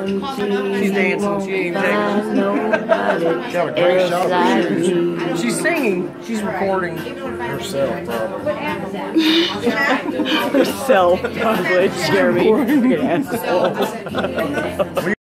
She's dancing. She ain't dancing. She got a great shot of shoes. She's singing. She's recording. Herself, probably. Herself, probably. Jeremy. Look at asshole.